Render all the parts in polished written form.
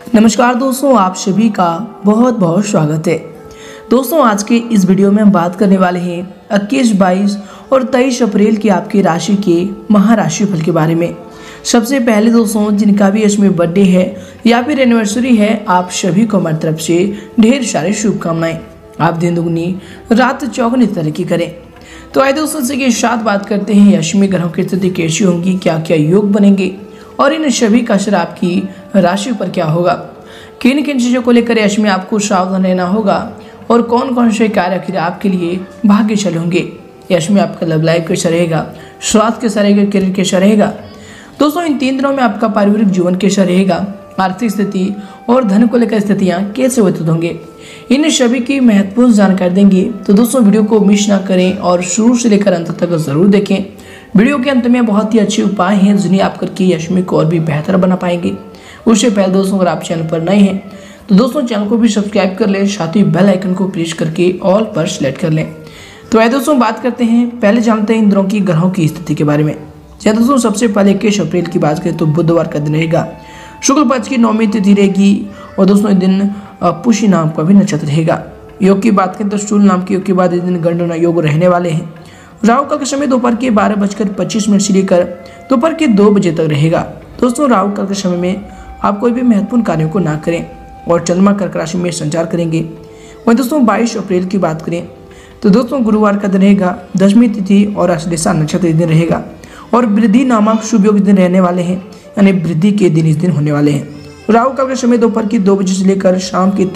नमस्कार दोस्तों, आप सभी का बहुत बहुत स्वागत है। दोस्तों, आज के इस वीडियो में हम बात करने वाले हैं 21, 22 और 23 अप्रैल की आपकी राशि के महाराशि फल के बारे में। सबसे पहले दोस्तों, जिनका भी इसमें बर्थडे है या फिर एनिवर्सरी है, आप सभी को हमारी तरफ से ढेर सारी शुभकामनाएं। आप दिन दुगनी रात चौगुनी तरक्की करें। तो आइए दोस्तों, इसी के साथ बात करते हैं अश्विनी ग्रहों की स्थिति कैसी होंगी, क्या क्या योग बनेंगे और इन सभी का असर आपकी राशि पर क्या होगा, किन किन चीज़ों को लेकर ऐसे में आपको सावधान रहना होगा और कौन कौन से कार्य आखिर आपके लिए भाग्यशाली होंगे। ऐसे में आपका लव लाइफ कैसा रहेगा, स्वास्थ्य कैसा रहेगा, करियर कैसा रहेगा। दोस्तों, इन 3 दिनों में आपका पारिवारिक जीवन कैसा रहेगा, आर्थिक स्थिति और धन को लेकर स्थितियाँ कैसे व्यतीत होंगे, इन सभी की महत्वपूर्ण जानकारी देंगे। तो दोस्तों, वीडियो को मिस ना करें और शुरू से लेकर अंत तक जरूर देखें। वीडियो के अंत में बहुत ही अच्छे उपाय हैं जिन्हें आप करके अश्विनी को और भी बेहतर बना पाएंगे। उससे पहले दोस्तों, अगर आप चैनल पर नए हैं तो दोस्तों चैनल को भी सब्सक्राइब कर लें, साथ ही बेल आइकन को प्रेस करके ऑल पर सेलेक्ट कर लें। तो आइए दोस्तों, बात करते हैं, पहले जानते हैं इन दिनों की ग्रहों की स्थिति के बारे में। चाहे दोस्तों, सबसे पहले 21 अप्रैल की बात करें तो बुधवार का दिन रहेगा, शुक्ल पक्ष की 9वीं तिथि रहेगी और दोस्तों इस दिन पुष्य नाम का भी नक्षत्र रहेगा। योग की बात करें तो शूल नाम के योग के बाद इस दिन गंडना योग रहने वाले हैं। राहु काल का समय दोपहर के 12:25 से लेकर दोपहर के 2 बजे तक रहेगा। दोस्तों, राहु काल के समय में आप कोई भी महत्वपूर्ण कार्यों को ना करें और चंद्रमा कर्क राशि में संचार करेंगे। वहीं दोस्तों 22 अप्रैल की बात करें तो दोस्तों गुरुवार का दिन रहेगा, 10वीं तिथि और अश्लेषा नक्षत्र इस दिन रहेगा और वृद्धि नामक शुभ योग इस दिन रहने वाले हैं, यानी वृद्धि के दिन इस दिन होने वाले हैं। राहु काल के समय दोपहर की 2 बजे से लेकर शाम के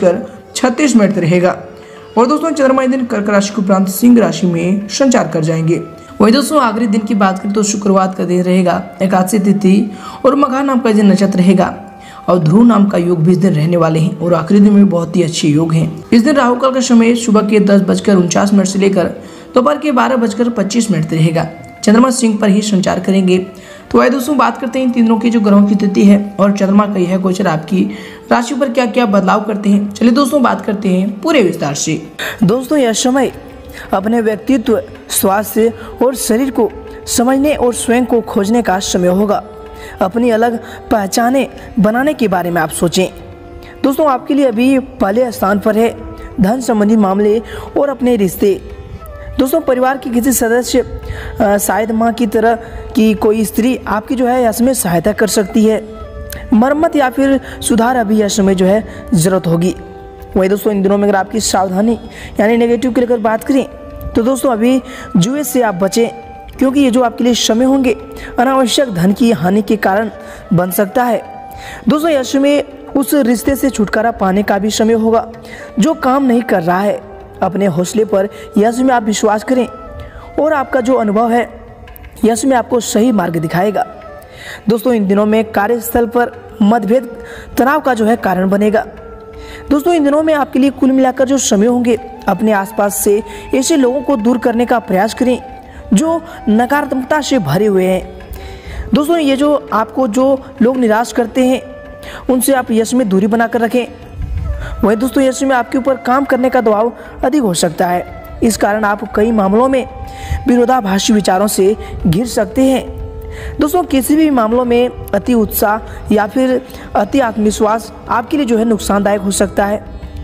3:36 तक रहेगा और दोस्तों चंद्रमा इस दिन कर्क राशि के उपरांत सिंह राशि में संचार कर जाएंगे। वही दोस्तों आखिरी दिन की बात करें तो शुक्रवार का दिन रहेगा, एकादशी तिथि और मघा नाम का दिन नक्षत्र रहेगा और ध्रुव नाम का योग भी इस दिन रहने वाले हैं और आखिरी दिन में बहुत ही अच्छे योग हैं। इस दिन राहु काल का समय सुबह के 10:49 से लेकर दोपहर के 12:25 तक रहेगा। चंद्रमा सिंह पर ही संचार करेंगे। तो आइए दोस्तों, बात करते हैं इन 3 दिनों की जो ग्रहों की स्थिति है और चंद्रमा का यह गोचर आपकी राशि पर क्या क्या बदलाव करते हैं। चलिए दोस्तों, बात करते हैं पूरे विस्तार से। दोस्तों, यह समय अपने व्यक्तित्व, स्वास्थ्य और शरीर को समझने और स्वयं को खोजने का समय होगा। अपनी अलग पहचाने बनाने के बारे में आप सोचें। दोस्तों, आपके लिए अभी पहले स्थान पर है धन संबंधी मामले और अपने रिश्ते। दोस्तों, परिवार की किसी सदस्य, शायद माँ की तरह की कोई स्त्री आपकी जो है इसमें सहायता कर सकती है। मरम्मत या फिर सुधार अभी यह समय जो है ज़रूरत होगी। वही दोस्तों, इन दिनों में अगर आपकी सावधानी यानी नेगेटिव की लेकर बात करें तो दोस्तों अभी जुए से आप बचें, क्योंकि ये जो आपके लिए समय होंगे अनावश्यक धन की हानि के कारण बन सकता है। दोस्तों, यह समय उस रिश्ते से छुटकारा पाने का भी समय होगा जो काम नहीं कर रहा है। अपने हौसले पर यह समय आप विश्वास करें और आपका जो अनुभव है यह समय आपको सही मार्ग दिखाएगा। दोस्तों, इन दिनों में कार्यस्थल पर मतभेद तनाव का जो है कारण बनेगा। दोस्तों, इन दिनों में आपके लिए कुल मिलाकर जो समय होंगे अपने आसपास से ऐसे लोगों को दूर करने का प्रयास करें जो नकारात्मकता से भरे हुए हैं। दोस्तों, ये जो आपको जो लोग निराश करते हैं उनसे आप यश में दूरी बनाकर रखें। वहीं दोस्तों, यश में आपके ऊपर काम करने का दबाव अधिक हो सकता है। इस कारण आप कई मामलों में विरोधाभासी विचारों से घिर सकते हैं। दोस्तों, किसी भी मामलों में अति उत्साह या फिर अति आत्मविश्वास आपके लिए जो है नुकसानदायक हो सकता है।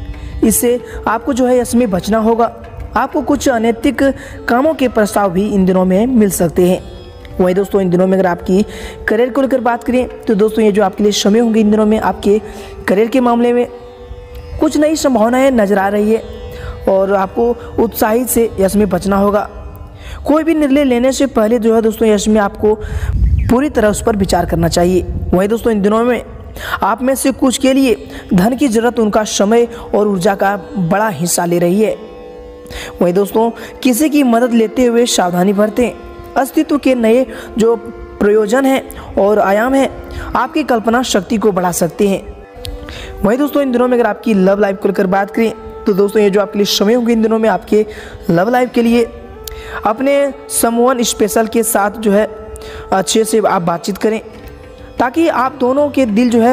इससे आपको जो है इसमें बचना होगा। आपको कुछ अनैतिक कामों के प्रस्ताव भी इन दिनों में मिल सकते हैं। वहीं दोस्तों, इन दिनों में अगर आपकी करियर को लेकर बात करें तो दोस्तों ये जो आपके लिए समय होंगे इन दिनों में आपके करियर के मामले में कुछ नई संभावनाएं नजर आ रही है और आपको उत्साहित से इसमें बचना होगा। कोई भी निर्णय लेने से पहले जो है दोस्तों इसमें आपको पूरी तरह उस पर विचार करना चाहिए। वहीं दोस्तों, इन दिनों में आप में से कुछ के लिए धन की जरूरत उनका समय और ऊर्जा का बड़ा हिस्सा ले रही है। वहीं दोस्तों, किसी की मदद लेते हुए सावधानी बरतें। अस्तित्व के नए जो प्रयोजन हैं और आयाम हैं आपकी कल्पना शक्ति को बढ़ा सकते हैं। वहीं दोस्तों, इन दिनों में अगर आपकी लव लाइफ को लेकर बात करें तो दोस्तों ये जो आपके लिए समय होंगे इन दिनों में आपके लव लाइफ के लिए अपने समवन स्पेशल के साथ जो है अच्छे से आप बातचीत करें ताकि आप दोनों के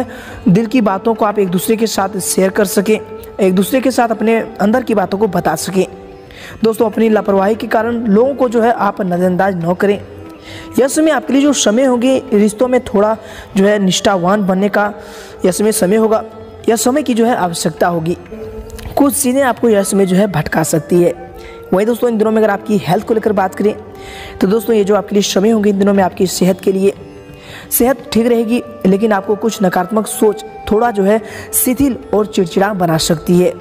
दिल की बातों को आप एक दूसरे के साथ शेयर कर सकें, एक दूसरे के साथ अपने अंदर की बातों को बता सकें। दोस्तों, अपनी लापरवाही के कारण लोगों को जो है आप नज़रअंदाज न करें। यह समय आपके लिए जो समय होंगे रिश्तों में थोड़ा जो है निष्ठावान बनने का यह समय होगा, यह समय की जो है आवश्यकता होगी। कुछ चीज़ें आपको यह समय जो है भटका सकती है। वही दोस्तों इन दिनों में अगर आपकी हेल्थ को लेकर बात करें तो दोस्तों ये जो आपके लिए समय होंगे इन दिनों में आपकी सेहत के लिए, सेहत ठीक रहेगी, लेकिन आपको कुछ नकारात्मक सोच थोड़ा जो है शिथिल और चिड़चिड़ा बना सकती है।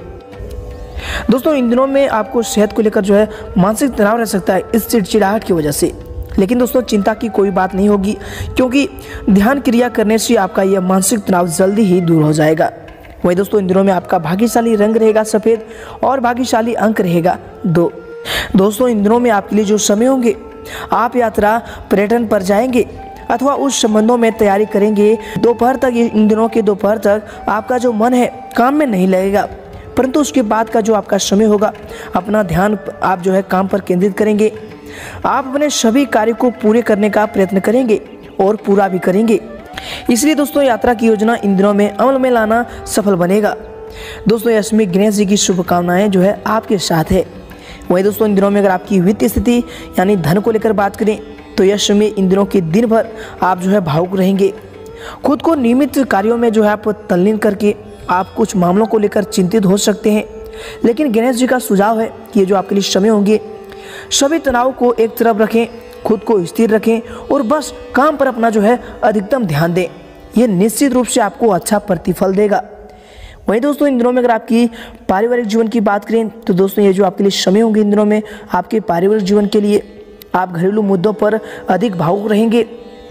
दोस्तों इन दिनों में आपको सेहत को लेकर जो है मानसिक तनाव रह सकता है इस चिड़चिड़ाहट की वजह से, लेकिन दोस्तों चिंता की कोई बात नहीं होगी, क्योंकि ध्यान क्रिया करने से आपका यह मानसिक तनाव जल्दी ही दूर हो जाएगा। वही दोस्तों इन दिनों में आपका भाग्यशाली रंग रहेगा सफ़ेद और भाग्यशाली अंक रहेगा 2। दोस्तों इन दिनों में आपके लिए जो समय होंगे, आप यात्रा पर्यटन पर जाएंगे अथवा उस संबंधों में तैयारी करेंगे। दोपहर तक, इन दिनों के दोपहर तक आपका जो मन है काम में नहीं लगेगा, परंतु उसके बाद का जो आपका समय होगा अपना ध्यान आप जो है काम पर केंद्रित करेंगे। आप अपने सभी कार्य को पूरे करने का प्रयत्न करेंगे और पूरा भी करेंगे। इसलिए दोस्तों यात्रा की योजना इन दिनों में अमल में लाना सफल बनेगा। दोस्तों इसमें गणेश जी की शुभकामनाएं जो है आपके साथ है। वही दोस्तों इन दिनों में अगर आपकी वित्तीय स्थिति यानी धन को लेकर बात करें तो यह समय इन दिनों के दिन भर आप जो है भावुक रहेंगे। खुद को नियमित कार्यों में जो है आप तल्लीन करके आप कुछ मामलों को लेकर चिंतित हो सकते हैं, लेकिन गणेश जी का सुझाव है कि ये जो आपके लिए समय होंगे सभी तनाव को एक तरफ रखें, खुद को स्थिर रखें और बस काम पर अपना जो है अधिकतम ध्यान दें। ये निश्चित रूप से आपको अच्छा प्रतिफल देगा। वहीं दोस्तों इन दिनों में अगर आपकी पारिवारिक जीवन की बात करें तो दोस्तों ये जो आपके लिए समय होंगे इन दिनों में आपके पारिवारिक जीवन के लिए, आप घरेलू मुद्दों पर अधिक भावुक रहेंगे।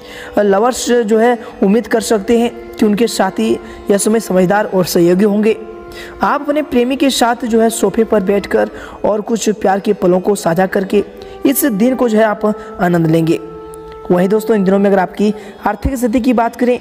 लवर्स जो है उम्मीद कर सकते हैं कि उनके साथी यह समय समझदार और सहयोगी होंगे। आप अपने प्रेमी के साथ जो है सोफे पर बैठकर और कुछ प्यार के पलों को साझा करके इस दिन को जो है आप आनंद लेंगे। वहीं दोस्तों इन दिनों में अगर आपकी आर्थिक स्थिति की बात करें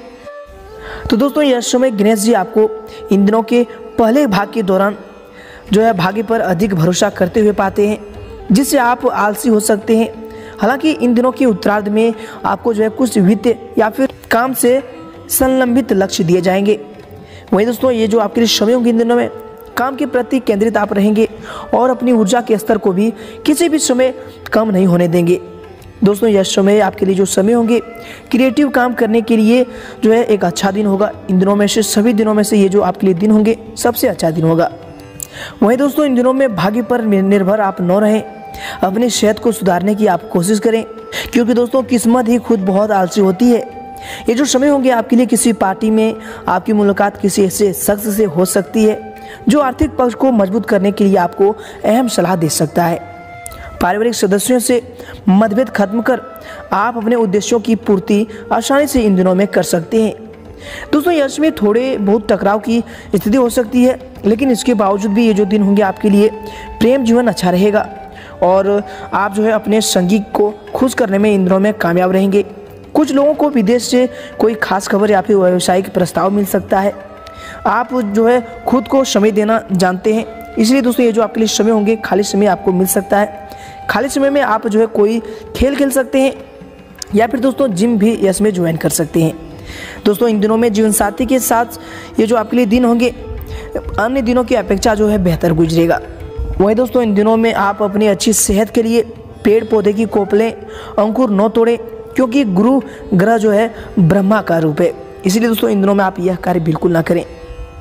तो दोस्तों यह समय गणेश जी आपको इन दिनों के पहले भाग के दौरान जो है भाग्य पर अधिक भरोसा करते हुए पाते हैं, जिससे आप आलसी हो सकते हैं। हालांकि इन दिनों के उत्तरार्ध में आपको जो है कुछ वित्त या फिर काम से संलंबित लक्ष्य दिए जाएंगे। वहीं दोस्तों ये जो आपके लिए समय होंगे इन दिनों में काम के प्रति केंद्रित आप रहेंगे और अपनी ऊर्जा के स्तर को भी किसी भी समय कम नहीं होने देंगे। दोस्तों यह समय आपके लिए जो समय होंगे क्रिएटिव काम करने के लिए जो है एक अच्छा दिन होगा। इन दिनों में से सभी दिनों में से ये जो आपके लिए दिन होंगे सबसे अच्छा दिन होगा। वहीं दोस्तों इन दिनों में भाग्य पर निर्भर आप न रहें, अपनी सेहत को सुधारने की आप कोशिश करें, क्योंकि दोस्तों किस्मत ही खुद बहुत आलसी होती है। ये जो समय होंगे आपके लिए किसी पार्टी में आपकी मुलाकात किसी ऐसे शख्स से हो सकती है जो आर्थिक पक्ष को मजबूत करने के लिए आपको अहम सलाह दे सकता है। पारिवारिक सदस्यों से मतभेद खत्म कर आप अपने उद्देश्यों की पूर्ति आसानी से इन दिनों में कर सकते हैं। दोस्तों यश में थोड़े बहुत टकराव की स्थिति हो सकती है, लेकिन इसके बावजूद भी ये जो दिन होंगे आपके लिए प्रेम जीवन अच्छा रहेगा और आप जो है अपने संगी को खुश करने में इन दिनों में कामयाब रहेंगे। कुछ लोगों को विदेश से कोई खास खबर या फिर व्यावसायिक प्रस्ताव मिल सकता है। आप जो है खुद को समय देना जानते हैं, इसलिए दोस्तों ये जो आपके लिए समय होंगे खाली समय आपको मिल सकता है। खाली समय में आप जो है कोई खेल खेल सकते हैं या फिर दोस्तों जिम भी इसमें ज्वाइन कर सकते हैं। दोस्तों इन दिनों में जीवन साथी के साथ ये जो आपके लिए दिन होंगे अन्य दिनों की अपेक्षा जो है बेहतर गुजरेगा। वहीं दोस्तों इन दिनों में आप अपनी अच्छी सेहत के लिए पेड़ पौधे की कोपलें अंकुर न तोड़ें, क्योंकि गुरु ग्रह जो है ब्रह्मा का रूप है, इसलिए दोस्तों इन दिनों में आप यह कार्य बिल्कुल ना करें।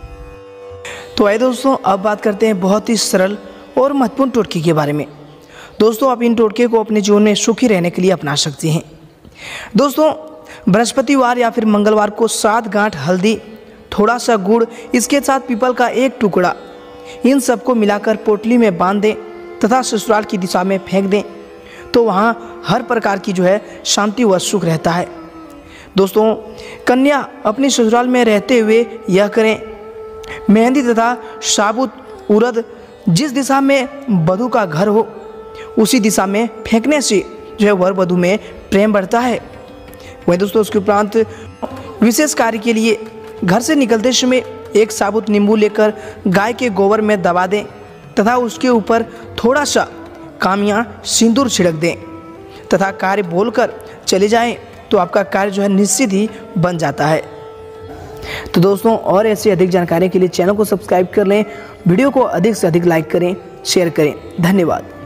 तो आइए दोस्तों अब बात करते हैं बहुत ही सरल और महत्वपूर्ण टोटके के बारे में। दोस्तों आप इन टोटके को अपने जीवन में सुखी रहने के लिए अपना सकते हैं। दोस्तों बृहस्पतिवार या फिर मंगलवार को 7 गांठ हल्दी, थोड़ा सा गुड़, इसके साथ पीपल का एक टुकड़ा, इन सबको मिलाकर पोटली में बांध दें तथा ससुराल की दिशा में फेंक दें, तो वहाँ हर प्रकार की जो है शांति व सुख रहता है। दोस्तों कन्या अपनी ससुराल में रहते हुए यह करें। मेहंदी तथा साबुत उड़द जिस दिशा में वधू का घर हो उसी दिशा में फेंकने से जो है वर वधू में प्रेम बढ़ता है। वही दोस्तों उसके उपरांत विशेष कार्य के लिए घर से निकलते समय एक साबुत नींबू लेकर गाय के गोबर में दबा दें तथा उसके ऊपर थोड़ा सा कामिया सिंदूर छिड़क दें तथा कार्य बोलकर चले जाएं, तो आपका कार्य जो है निश्चित ही बन जाता है। तो दोस्तों और ऐसी अधिक जानकारी के लिए चैनल को सब्सक्राइब कर लें, वीडियो को अधिक से अधिक लाइक करें, शेयर करें। धन्यवाद।